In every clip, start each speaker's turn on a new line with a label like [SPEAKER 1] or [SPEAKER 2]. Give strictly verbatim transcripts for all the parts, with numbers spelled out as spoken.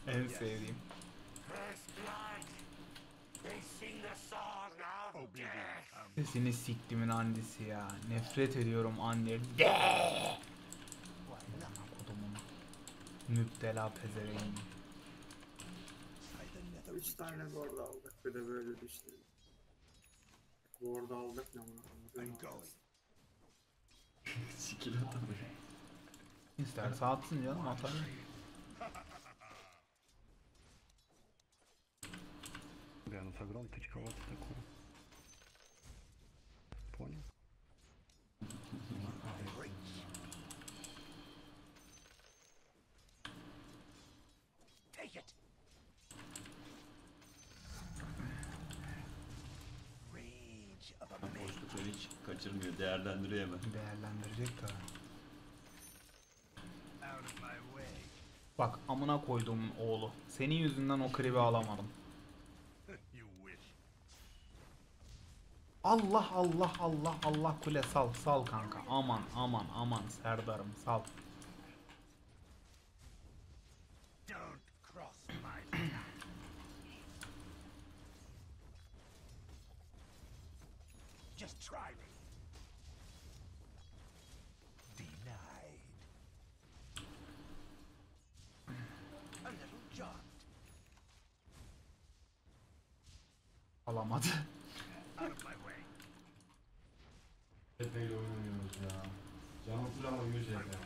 [SPEAKER 1] En sevdiğim. Sesini siktimin andisi ya. Nefret ediyorum anne. Kodumun müptela pezeveğim.
[SPEAKER 2] Üç tane ward aldık bir de böyle düştü. Ward aldık ne bunu?
[SPEAKER 3] Skill atamıyor.
[SPEAKER 1] İsterse atsın canım, atar.
[SPEAKER 4] Бля, ну с огром тычковато такое. Понял?
[SPEAKER 3] Boşlukları hiç kaçırmıyor, değerlendiriyor hemen.
[SPEAKER 1] Değerlendirecek tabi. Bak amına koyduğumun oğlu. Senin yüzünden o kribi alamadım. Allah Allah Allah Allah kule sal sal kanka. Aman aman aman Serdar'ım sal.
[SPEAKER 5] Just try me. Denied. A little jumped.
[SPEAKER 1] Alamadı.
[SPEAKER 5] Out of my way.
[SPEAKER 6] Tepeyle oynuyoruz ya. Canım full ama yüz F P.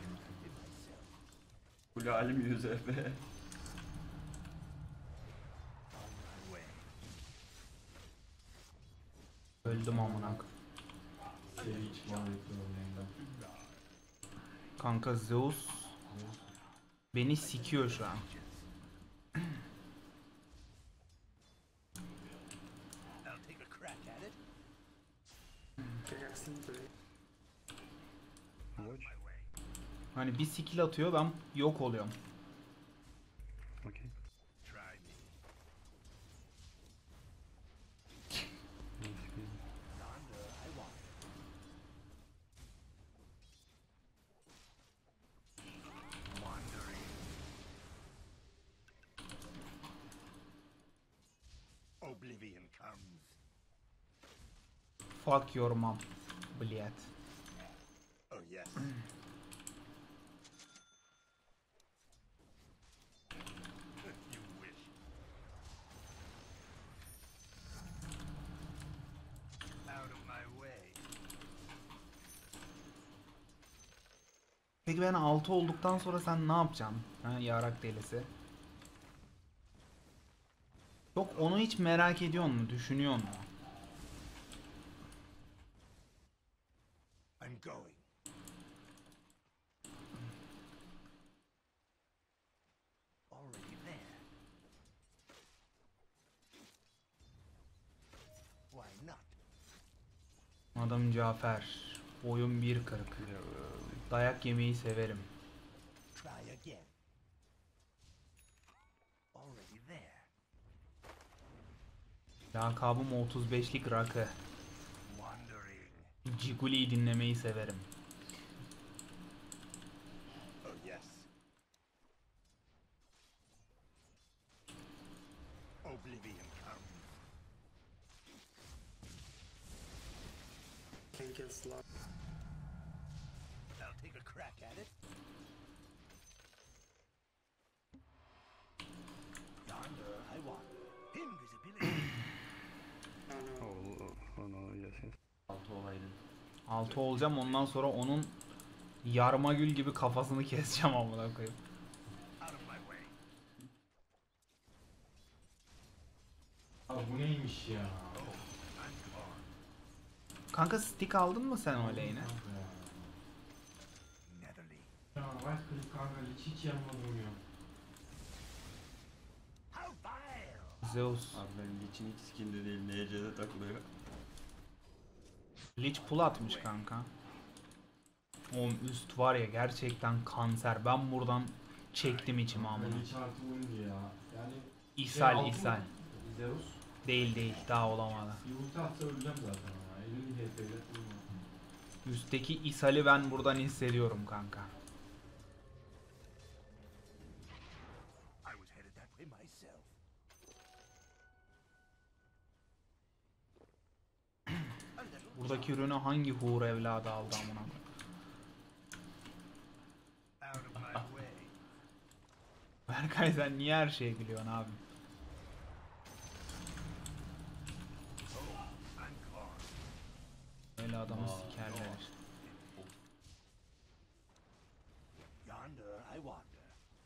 [SPEAKER 3] Kule halim yüz F P.
[SPEAKER 5] On my way.
[SPEAKER 1] Öldüm amına koyayım.
[SPEAKER 6] Seri çıkmanı bekliyorum yayından.
[SPEAKER 1] Kanka Zeus beni sikiyor şu an.
[SPEAKER 5] I'll take a crack at it.
[SPEAKER 2] Gelsin böyle.
[SPEAKER 4] Watch.
[SPEAKER 5] My way.
[SPEAKER 1] Hani bir skill atıyor, ben yok oluyorum.
[SPEAKER 4] Окей.
[SPEAKER 5] Try me. Yonder I want. Wandering. Oblivion comes.
[SPEAKER 1] Fuck your mom. Bliyet.
[SPEAKER 5] Oh yes. You wish. Out of my way.
[SPEAKER 1] Peki ben altı olduktan sonra sen ne yapacaksın? Ha, yarak delisi. Yok, onu hiç merak ediyor musun? Düşünüyor musun?
[SPEAKER 5] I'm going. Already there. Why not?
[SPEAKER 1] Adım Cafer. Boyum bir kırk. Dayak yemeyi severim.
[SPEAKER 5] Try again. Already there.
[SPEAKER 1] Lakabım otuz beşlik rakı.
[SPEAKER 5] Wandering.
[SPEAKER 1] Ciguli'yi dinlemeyi severim.
[SPEAKER 5] Oh yes. Oblivion comes.
[SPEAKER 2] Can kill slot.
[SPEAKER 5] I'll take a crack at it. Yonder I want. Invisibility.
[SPEAKER 2] No no.
[SPEAKER 4] Oh, oh, oh no, yes, yes.
[SPEAKER 3] Altı olaydın.
[SPEAKER 1] altı olacağım, ondan sonra onun yarma gül gibi kafasını keseceğim amına koyayım.
[SPEAKER 5] Out of my way.
[SPEAKER 6] Abi bu neymiş ya?
[SPEAKER 5] I'm gone.
[SPEAKER 1] Kanka stick aldın mı sen o lane'e?
[SPEAKER 5] Netherly.
[SPEAKER 6] Ya right click kanka hiç hiç yanmadım ya.
[SPEAKER 5] How vile.
[SPEAKER 1] Zeus.
[SPEAKER 3] Abi benim Lich'in hiç skill'de değil, N C'de takılıyor.
[SPEAKER 1] Lich pull atmış kanka. Oğlum üst var ya gerçekten kanser. Ben buradan çektim içimi amına.
[SPEAKER 6] Ben hiç artı oyuncu ya. Yani
[SPEAKER 1] İshal
[SPEAKER 6] altı
[SPEAKER 1] ishal.
[SPEAKER 6] mı? Zeus.
[SPEAKER 1] Değil değil, daha olamadı.
[SPEAKER 6] Bir ulti atsa öleceğim zaten ama. elli H P'yle ölmem.
[SPEAKER 1] Üstteki ishali ben buradan hissediyorum kanka.
[SPEAKER 5] I was headed that way by myself. A little
[SPEAKER 1] Buradaki ürünü hangi hur evladı aldı amına koyayım?
[SPEAKER 5] out of my way.
[SPEAKER 1] Berkay sen niye her şeye gülüyorsun abi?
[SPEAKER 5] I'm gone.
[SPEAKER 1] Öyle adamı
[SPEAKER 3] Aa,
[SPEAKER 1] sikerler işte.
[SPEAKER 5] Yonder I wander.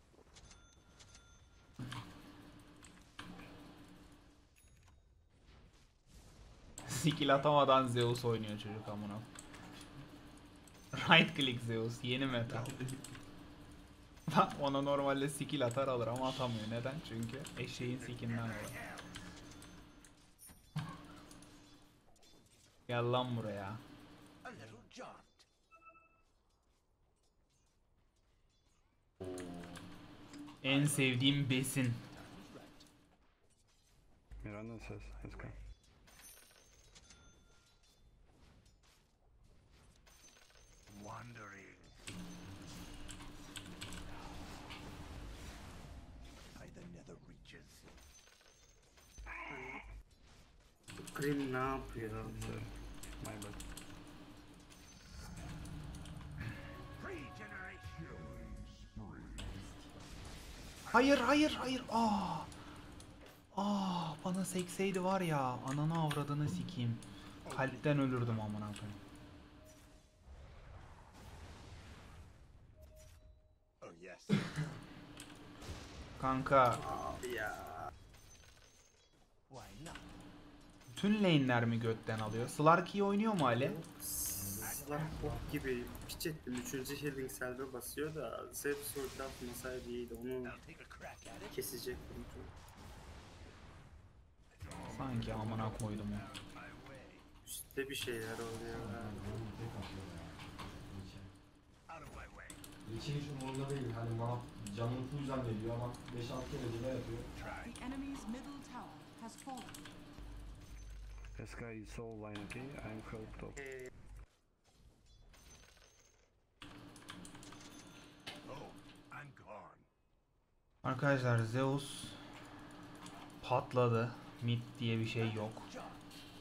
[SPEAKER 1] Skill atamadan Zeus oynuyor çocuk amına. Right click Zeus yeni meta. Ona normalde skill atar alır ama atamıyor. Neden? Çünkü eşeğin skillinden alır. Gel lan buraya.
[SPEAKER 5] A little jaunt.
[SPEAKER 1] En sevdiğim besin.
[SPEAKER 5] That was right.
[SPEAKER 4] Miranda says, let's go.
[SPEAKER 5] Wandering. By the nether reaches.
[SPEAKER 2] Grim ne yapıyor?
[SPEAKER 4] It's, uh, my bad.
[SPEAKER 5] Regeneration.
[SPEAKER 1] Hayır hayır hayır. Aa. Aa bana sekseydi var ya ananı avradını sikeyim. Kalpten ölürdüm amına koyayım.
[SPEAKER 5] Oh yes.
[SPEAKER 1] Kanka
[SPEAKER 2] Abi ya.
[SPEAKER 5] Why not?
[SPEAKER 1] bütün lane'ler mi götten alıyor? Slark iyi oynuyor mu Ali?
[SPEAKER 2] Sılar bok gibi piç ettim. Üçüncü healing selve basıyor da Zep ulti atmasaydı iyiydi. Onu
[SPEAKER 5] I'll take a crack at it.
[SPEAKER 2] kesecektim.
[SPEAKER 1] Sanki amına koydum ya.
[SPEAKER 5] My way.
[SPEAKER 2] Üstte bir şeyler oluyor. ha.
[SPEAKER 6] Tek atıyor ya. Lich'e.
[SPEAKER 5] Out of my way.
[SPEAKER 6] Lich'in hiç umurunda değil. Hani ma canını full zannediyor ama beş altı kere dile yapıyor.
[SPEAKER 5] Try.
[SPEAKER 7] The enemy's middle tower has fallen.
[SPEAKER 4] This guy is soul line, okay? I'm help top.
[SPEAKER 2] Ee,
[SPEAKER 5] Oh, I'm gone.
[SPEAKER 1] Arkadaşlar Zeus patladı. Mid diye bir şey yok.
[SPEAKER 5] Jaunt.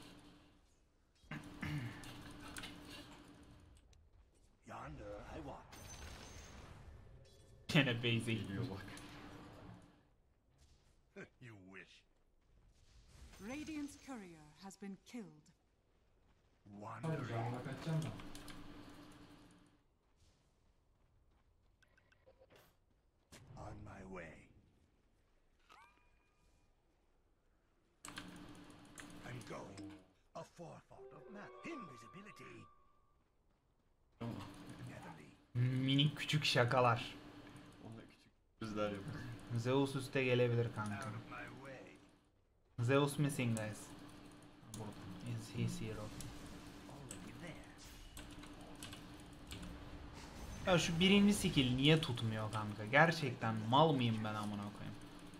[SPEAKER 5] Yonder I wander.
[SPEAKER 1] Gene base'e gidiyor.
[SPEAKER 3] Geliyor bak.
[SPEAKER 5] You wish.
[SPEAKER 7] Radiant's courier has been killed.
[SPEAKER 6] Tabii
[SPEAKER 5] Wandering.
[SPEAKER 6] canına kaçacağım da.
[SPEAKER 5] On my way. I'm going. A forethought of map. Invisibility. Heavily.
[SPEAKER 1] Minik küçük şakalar.
[SPEAKER 3] Ona küçük sürprizler yapıyor.
[SPEAKER 1] Zeus üste gelebilir kanka.
[SPEAKER 5] Out of my way.
[SPEAKER 1] Zeus missing guys. Burada. Is his hero.
[SPEAKER 5] Already there.
[SPEAKER 1] Ya şu birinci skill niye tutmuyor kanka? Gerçekten mal mıyım ben amına koyayım?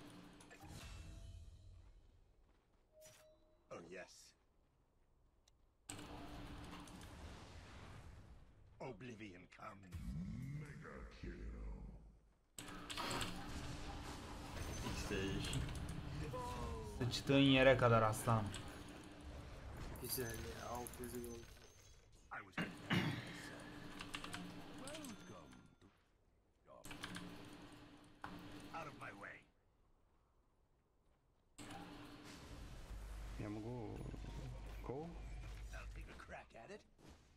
[SPEAKER 5] Oh yes. Oblivion comes.
[SPEAKER 3] X-Stage.
[SPEAKER 1] Sıçtığın yere kadar aslan.
[SPEAKER 2] güzel ya. Alt yüzü oldu.
[SPEAKER 5] I was heading there myself. Welcome to out of my way.
[SPEAKER 4] Yeah, I'm go. Go?
[SPEAKER 5] I'll take a crack at it.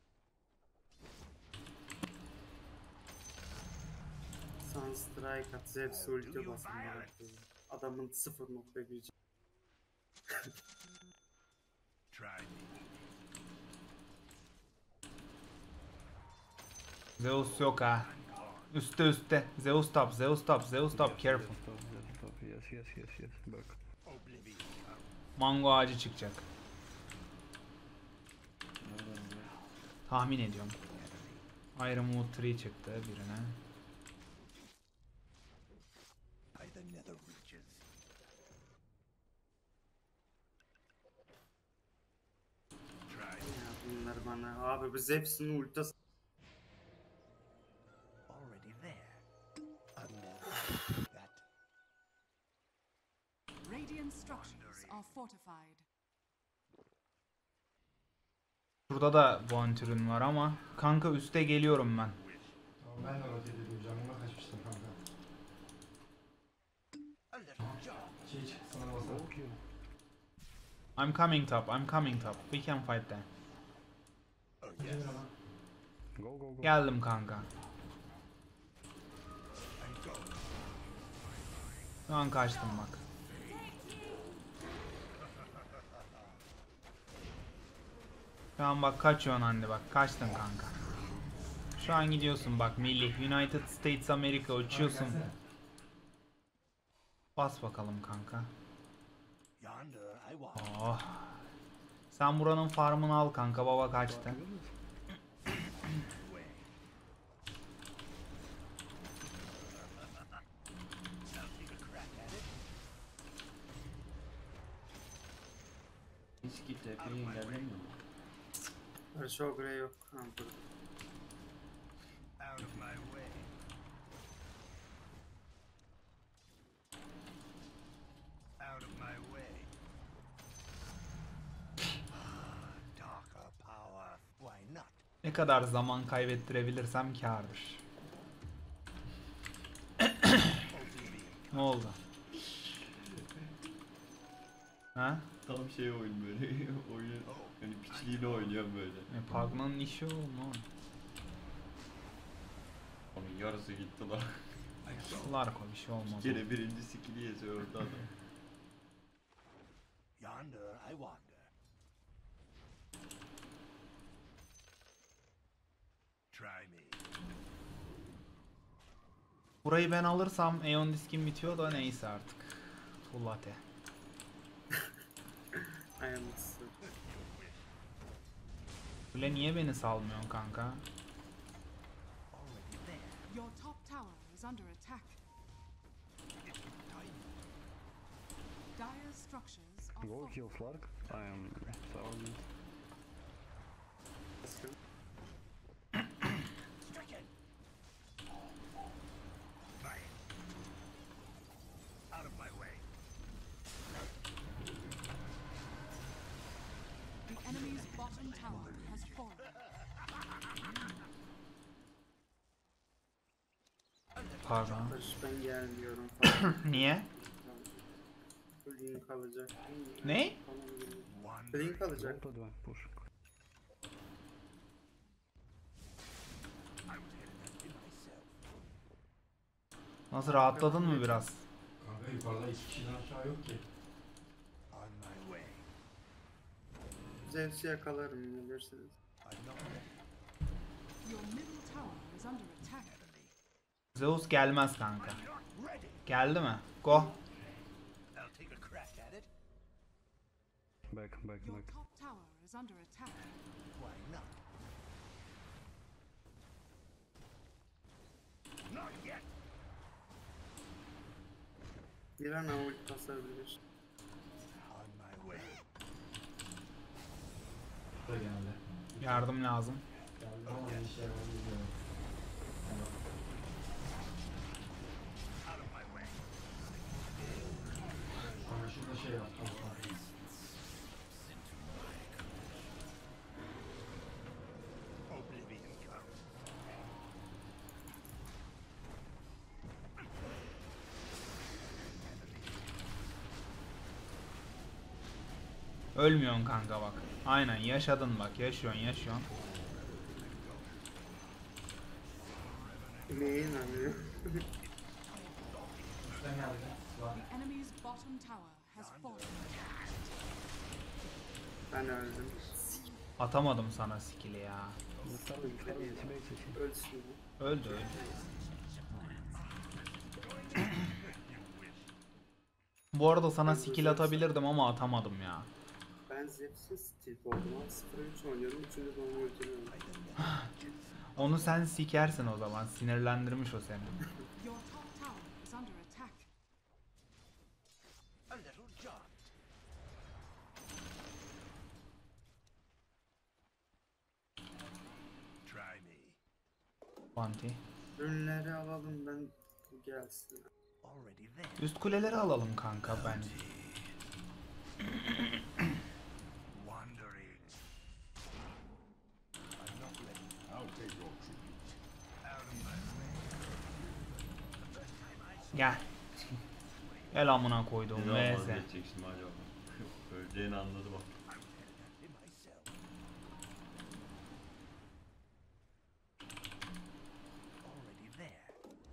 [SPEAKER 2] Sunstrike at Zeus ulti basın bana. Adamın sıfır nokta bir
[SPEAKER 5] Try me.
[SPEAKER 1] Zeus yok ha. Üste üste. Zeus top, Zeus top, Zeus top.
[SPEAKER 4] Yes,
[SPEAKER 1] Careful.
[SPEAKER 4] yes, top, yes, top. Yes, yes, yes, yes. Back.
[SPEAKER 5] Oblivion comes.
[SPEAKER 1] Mango ağacı çıkacak.
[SPEAKER 3] Nereden biliyor?
[SPEAKER 1] Tahmin ediyorum. Iron Wood Tree çıktı birine.
[SPEAKER 5] By the nether reaches. Try me.
[SPEAKER 2] Ya bunlar bana. Abi bu Zeps'in ultası.
[SPEAKER 5] Already there. A nether that.
[SPEAKER 7] are fortified.
[SPEAKER 1] Burada da Bontür'ün var ama kanka üste geliyorum ben.
[SPEAKER 6] Tamam ben de rotate ediyorum. Canıma kaçmıştım kanka.
[SPEAKER 5] A little job.
[SPEAKER 6] Şey çıktı sana basalım.
[SPEAKER 4] Okay.
[SPEAKER 1] I'm coming top. I'm coming top. We can fight them.
[SPEAKER 5] Oh
[SPEAKER 6] Emir
[SPEAKER 5] yes.
[SPEAKER 6] ama.
[SPEAKER 4] Go, go, go.
[SPEAKER 1] Geldim kanka.
[SPEAKER 5] And go.
[SPEAKER 1] Şu an kaçtım bak. Şu an bak kaçıyorsun anne bak. Kaçtın kanka. Şu an gidiyorsun bak milli. United States America uçuyorsun.
[SPEAKER 6] Gelsene.
[SPEAKER 1] Bas bakalım kanka.
[SPEAKER 5] Yonder I walk.
[SPEAKER 1] Oh. Sen buranın farmını al kanka. Baba kaçtı.
[SPEAKER 5] Way. I'll take a crack at it.
[SPEAKER 3] Hiç git tepeye engellemiyor mu?
[SPEAKER 2] Barış Ogre yok. Ha, burada.
[SPEAKER 5] Out of my way. Out of my way. Darker power. Why not?
[SPEAKER 1] Ne kadar zaman kaybettirebilirsem kârdır. Ne oldu? Ha?
[SPEAKER 3] Tam şey oyun böyle. Oyun hani piçliğini oynuyorum böyle.
[SPEAKER 1] E, Pagman'ın işi o mu?
[SPEAKER 3] Ama yarısı gitti lan.
[SPEAKER 1] Larko bir şey olmaz.
[SPEAKER 3] Gene birinci skill'i yazıyor orada adam.
[SPEAKER 5] Yonder I wander. Try me.
[SPEAKER 1] Burayı ben alırsam Aeon diskim bitiyor da neyse artık. Full ate.
[SPEAKER 2] Ayağımızı.
[SPEAKER 1] Böyle niye beni salmıyorsun kanka?
[SPEAKER 5] Already there.
[SPEAKER 7] Your top tower is under attack.
[SPEAKER 5] It's time.
[SPEAKER 7] Dire's structures are
[SPEAKER 4] Go
[SPEAKER 7] fortified.
[SPEAKER 4] kill Flark. I am thousand.
[SPEAKER 2] Basın.
[SPEAKER 5] Stricken. Fire. Out of my way.
[SPEAKER 7] The enemy's bottom tower has fallen.
[SPEAKER 1] Pardon.
[SPEAKER 2] Barış ben gelmiyorum falan.
[SPEAKER 1] Niye?
[SPEAKER 2] Link alacak.
[SPEAKER 1] Ne?
[SPEAKER 5] One.
[SPEAKER 2] Link alacak.
[SPEAKER 4] Go to the push.
[SPEAKER 5] I was headed that way myself.
[SPEAKER 1] Nasıl rahatladın mı biraz?
[SPEAKER 6] Kanka yukarıda iki kişiden aşağı yok ki.
[SPEAKER 5] On my way.
[SPEAKER 2] Zeus'u yakalarım bilirsiniz.
[SPEAKER 5] I'm not ready.
[SPEAKER 7] Your middle tower is under attack.
[SPEAKER 5] Enemy.
[SPEAKER 1] Zeus gelmez kanka.
[SPEAKER 5] Not ready.
[SPEAKER 1] Geldi mi? Go.
[SPEAKER 5] I'll take a crack at it.
[SPEAKER 4] Back, back,
[SPEAKER 7] Your
[SPEAKER 4] back.
[SPEAKER 7] top tower is under attack.
[SPEAKER 5] Why not? Not yet.
[SPEAKER 2] Bir an ult basabilir.
[SPEAKER 5] On my way.
[SPEAKER 6] Bu da geldi.
[SPEAKER 1] Yardım lazım.
[SPEAKER 6] Geldi ama bir işe yaramıyor bilmiyorum.
[SPEAKER 5] Out of my way.
[SPEAKER 6] Sonra şurada şey yaptım.
[SPEAKER 5] Oblivion comes.
[SPEAKER 1] Ölmüyorsun kanka bak. Aynen yaşadın bak. Yaşıyorsun yaşıyorsun.
[SPEAKER 2] Neye inanıyor?
[SPEAKER 6] Üstten geldi. Bak.
[SPEAKER 7] The enemy's bottom tower has fallen.
[SPEAKER 2] Ben öldüm.
[SPEAKER 1] Atamadım sana skill'i ya.
[SPEAKER 4] Base, base.
[SPEAKER 2] Ölsün.
[SPEAKER 1] Öldü öldü. Bu arada sana skill atabilirdim ama atamadım ya.
[SPEAKER 2] Ben Zeps'in Steel oldum. sıfır üç oynuyorum. Üçüncü doğumu öldürüyorum.
[SPEAKER 1] Onu sen sikersin o zaman. Sinirlendirmiş o seni.
[SPEAKER 7] Your top tower is under attack.
[SPEAKER 5] A little jaunt. Try me.
[SPEAKER 1] Panti.
[SPEAKER 2] Ürünleri alalım ben gelsin.
[SPEAKER 5] Already there.
[SPEAKER 1] Üst kuleleri alalım kanka bence.
[SPEAKER 5] Wandering. I'm not ready. I'll take your tribute. Out of my way. The first time I saw
[SPEAKER 1] Gel. Gel amına koyduğum
[SPEAKER 3] Ne zaman
[SPEAKER 1] V S.
[SPEAKER 3] vazgeçecek şimdi acaba? Öleceğini anladı bak.
[SPEAKER 5] it myself. Already there.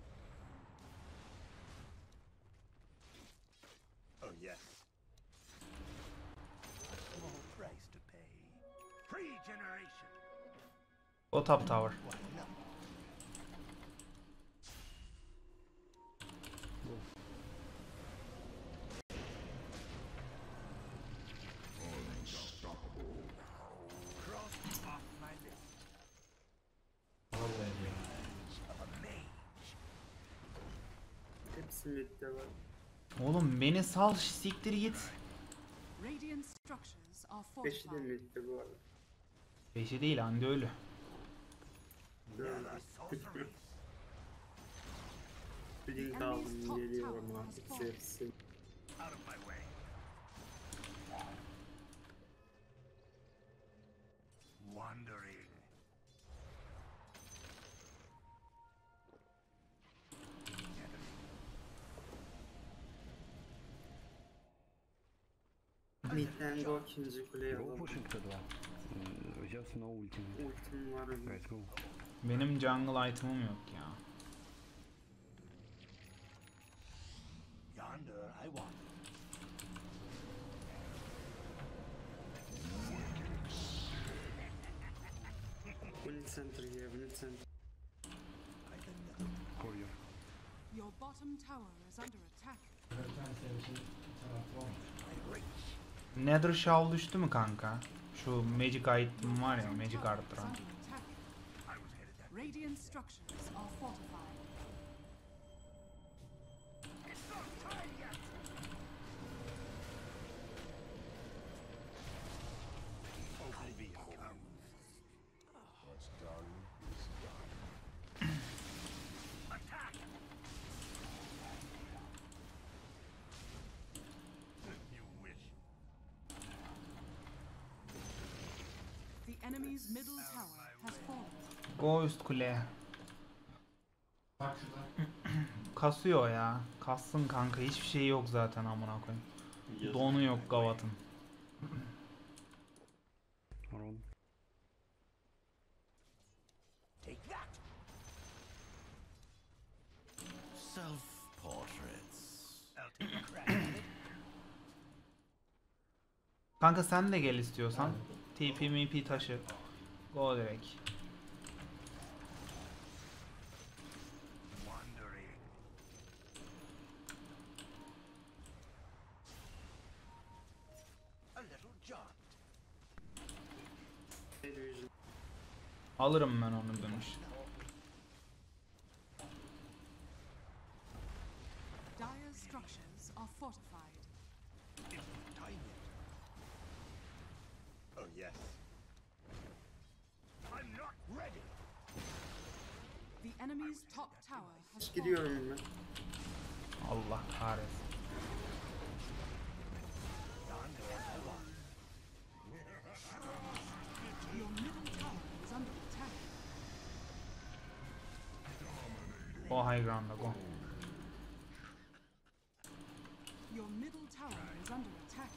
[SPEAKER 5] Oh yes. A small price to pay. Free generation.
[SPEAKER 1] O top tower.
[SPEAKER 5] Why not? Cross off my list
[SPEAKER 6] Vallahi ya.
[SPEAKER 5] of a mage.
[SPEAKER 2] Hepsi midde var.
[SPEAKER 1] Oğlum beni sal, siktir git.
[SPEAKER 7] Radiant structures are
[SPEAKER 2] Beşi de
[SPEAKER 7] fortified.
[SPEAKER 2] midde bu arada.
[SPEAKER 1] Beşi değil, Hande ölü.
[SPEAKER 5] Never sorceries.
[SPEAKER 2] Blink aldım geliyorum artık hepsi.
[SPEAKER 5] Out of my way. Wandering.
[SPEAKER 2] Midden go ikinci kuleyi
[SPEAKER 4] Go
[SPEAKER 2] alalım.
[SPEAKER 4] pushing to два. Uh, just no ultimate.
[SPEAKER 2] Ultim var önümde.
[SPEAKER 4] Let's go.
[SPEAKER 1] Benim jungle item'ım yok ya.
[SPEAKER 5] Yonder I want.
[SPEAKER 2] Wind center here, wind center.
[SPEAKER 5] I can never.
[SPEAKER 4] Courier.
[SPEAKER 7] Your bottom tower is under attack.
[SPEAKER 6] Zaten senin için taraf var.
[SPEAKER 5] My reach.
[SPEAKER 1] Nether Shawl düştü mü kanka? Şu magic item var ya, magic
[SPEAKER 7] Tower is
[SPEAKER 1] arttıran.
[SPEAKER 7] under attack.
[SPEAKER 5] I was headed that
[SPEAKER 7] Radiant structures are fortified.
[SPEAKER 5] It's not time yet. Oblivion comes. What's done is done. Attack! You wish.
[SPEAKER 7] The enemy's middle tower has fallen.
[SPEAKER 1] Go üst kuleye.
[SPEAKER 6] Bak şurada.
[SPEAKER 1] Kasıyor ya. Kassın kanka, hiçbir şey yok zaten amına koyayım.
[SPEAKER 3] Yazık.
[SPEAKER 1] Donu yok Gavat'ın.
[SPEAKER 4] Around.
[SPEAKER 5] Take that!
[SPEAKER 8] Self-portraits.
[SPEAKER 5] I'll take a crack at it.
[SPEAKER 1] Kanka sen de gel istiyorsan. T P M P taşı. Go direkt.
[SPEAKER 5] Wandering. A little jaunt.
[SPEAKER 2] Illusion.
[SPEAKER 1] Alırım ben onu dönüş.
[SPEAKER 7] Dire structures are fortified.
[SPEAKER 5] It's not time yet. Oh yes. I'm not ready.
[SPEAKER 7] The enemy's top tower has fallen.
[SPEAKER 2] Gidiyorum ben.
[SPEAKER 1] Allah kahretsin.
[SPEAKER 7] Your middle tower is under attack.
[SPEAKER 1] Go high ground'a go.
[SPEAKER 7] Your middle tower is under attack.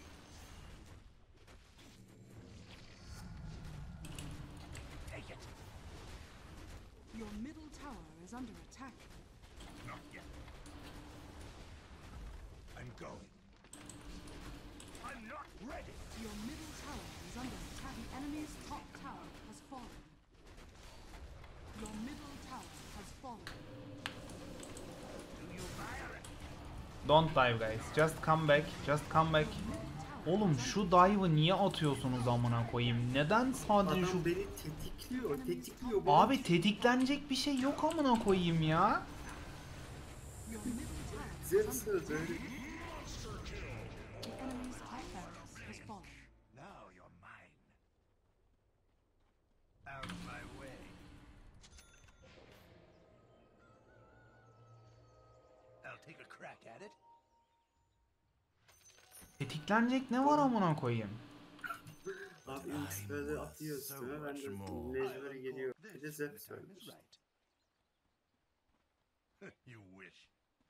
[SPEAKER 5] Take it.
[SPEAKER 7] Your middle tower is under attack.
[SPEAKER 5] Not yet. I'm going. I'm not ready.
[SPEAKER 7] Your middle tower is under attack. The enemy's top tower has fallen. Your middle tower has fallen.
[SPEAKER 5] Do you fire it?
[SPEAKER 1] Don't dive guys. Just come back. Just come back. Oğlum şu dive'ı niye atıyorsunuz amına koyayım? Neden sadece şu...
[SPEAKER 2] Adam beni tetikliyor, tetikliyor. Bana
[SPEAKER 1] Abi tetiklenecek bir şey yok amına koyayım ya.
[SPEAKER 7] Your middle tower
[SPEAKER 2] Zeps'e böyle
[SPEAKER 7] The enemy's top barracks has fallen.
[SPEAKER 5] Now you're mine. Out of my way. I'll take a crack at it.
[SPEAKER 1] tetiklenecek ne var amına koyayım?
[SPEAKER 2] Abi X böyle atıyor üstüme, ben de mecbur geliyor. Bir de Zep söylemiş.
[SPEAKER 5] You wish.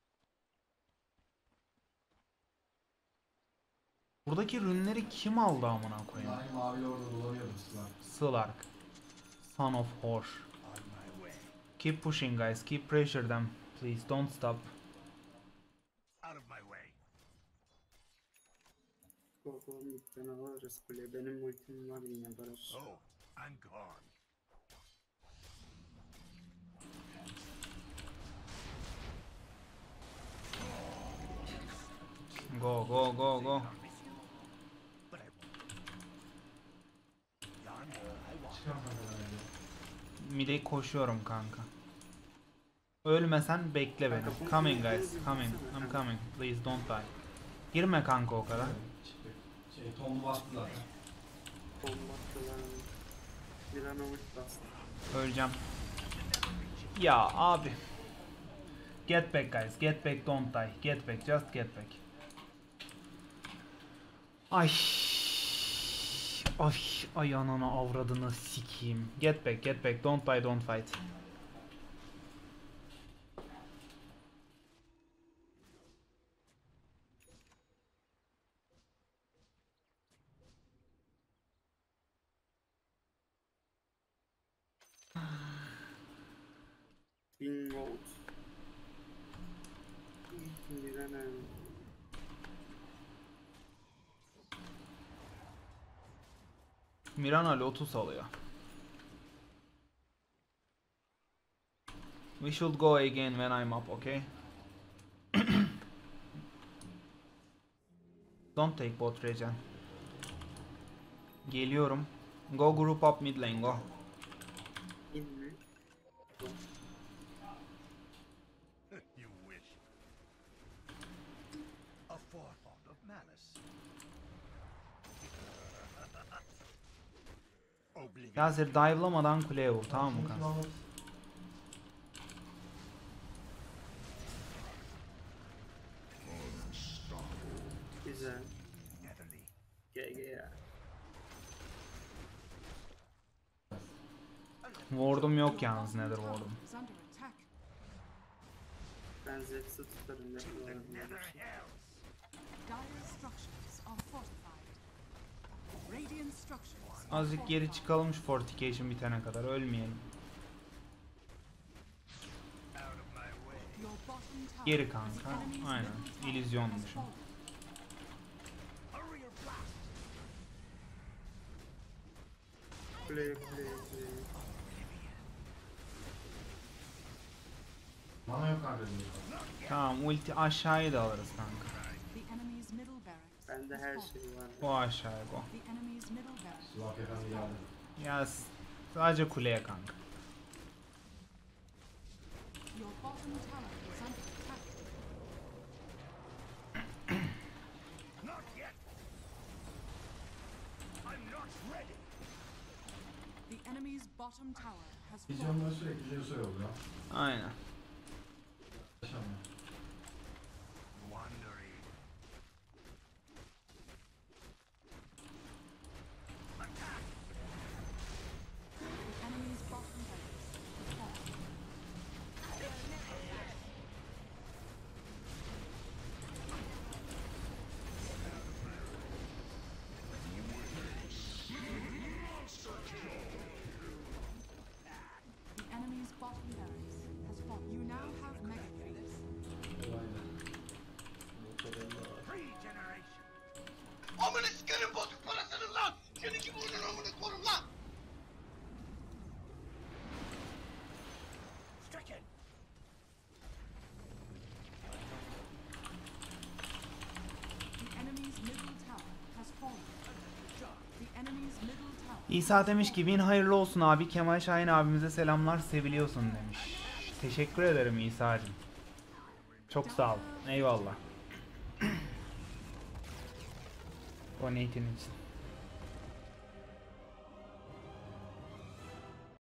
[SPEAKER 1] Buradaki rünleri kim aldı amına koyayım?
[SPEAKER 6] Yani mavi orada dolanıyordu sıra.
[SPEAKER 1] Slark. Son of Horse.
[SPEAKER 5] On my way.
[SPEAKER 1] Keep pushing guys, keep pressure them. Please don't stop.
[SPEAKER 5] Out of my way.
[SPEAKER 2] Go go midden alırız kule. Benim ultim var yine Barış.
[SPEAKER 5] Oh, I'm gone.
[SPEAKER 1] Go go go go.
[SPEAKER 5] But I won't. Yonder I walk.
[SPEAKER 1] Mide koşuyorum kanka. Ölmesen bekle beni. Coming guys, coming. I'm coming. Please don't die. Girme kanka o kadar.
[SPEAKER 6] Şey Tom'u bastı zaten.
[SPEAKER 2] Bombattılar. Bir an ult bastı.
[SPEAKER 1] Öleceğim. Ya abi. Get back guys, get back, don't die. Get back, just get back. Ay. Ay, ay ananı avradını sikeyim. Get back, get back, don't die, don't fight.
[SPEAKER 2] Bin volt. Bir an önce.
[SPEAKER 1] Mirana Lotus alıyor. We should go again when I'm up, okay? Don't take bot regen. Geliyorum. Go group up mid lane, go.
[SPEAKER 2] İn mi?
[SPEAKER 5] You wish. A forethought of malice. Oblivion.
[SPEAKER 1] Yasir dive'lamadan kuleye vur, tamam mı kanka?
[SPEAKER 2] Güzel.
[SPEAKER 5] Netherly.
[SPEAKER 2] G G ya.
[SPEAKER 1] Ward'um yok yalnız, nether ward'um.
[SPEAKER 7] Is under attack.
[SPEAKER 2] Ben Zeps'i tutarım. Ne kullanırım.
[SPEAKER 5] Nether hells.
[SPEAKER 7] Dire structures are fortified. Radiant structures. are
[SPEAKER 1] Azıcık geri
[SPEAKER 7] fortified.
[SPEAKER 1] çıkalım şu fortification bitene kadar, ölmeyelim.
[SPEAKER 5] Out of my way.
[SPEAKER 7] Your bottom tower
[SPEAKER 1] Geri
[SPEAKER 7] is
[SPEAKER 1] kanka,
[SPEAKER 7] the enemy's
[SPEAKER 1] aynen.
[SPEAKER 7] middle tower
[SPEAKER 1] İllüzyonmuş
[SPEAKER 7] has
[SPEAKER 1] o.
[SPEAKER 7] fallen.
[SPEAKER 5] Hurry or blast.
[SPEAKER 2] Kuleye kuleye kuleye.
[SPEAKER 6] Mana yok kanka diyor.
[SPEAKER 1] Tamam, ulti aşağıya da alırız kanka.
[SPEAKER 7] The enemy's middle barracks
[SPEAKER 2] Bende
[SPEAKER 7] has
[SPEAKER 2] her
[SPEAKER 7] fallen.
[SPEAKER 2] şey var.
[SPEAKER 1] O aşağıya go.
[SPEAKER 7] The enemy's middle barracks.
[SPEAKER 6] Sulak efendi geldi.
[SPEAKER 1] Ya s- sadece kuleye kanka.
[SPEAKER 7] Your bottom tower is under attack.
[SPEAKER 5] Not yet. I'm not ready.
[SPEAKER 7] The enemy's bottom tower has fallen.
[SPEAKER 6] Vizyonları sürekli Zeus'a yolluyor.
[SPEAKER 1] Aynen.
[SPEAKER 6] Yaşamıyor.
[SPEAKER 5] Wandering. Attack.
[SPEAKER 7] The enemy's bottom barracks has fallen. The enemy's bottom barracks has fallen. You now have mega creeps.
[SPEAKER 5] Regeneration.
[SPEAKER 8] Amına sikerim bozuk parasını lan! Seni kim vurur amına korum lan!
[SPEAKER 5] Stricken.
[SPEAKER 7] The enemy's middle tower has fallen. The enemy's middle tower.
[SPEAKER 1] İsa demiş ki win hayırlı olsun abi. Kemal Şahin abimize selamlar, seviliyorsun demiş. Teşekkür ederim İsa'cığım. Çok sağ ol. Eyvallah. Donate'in için.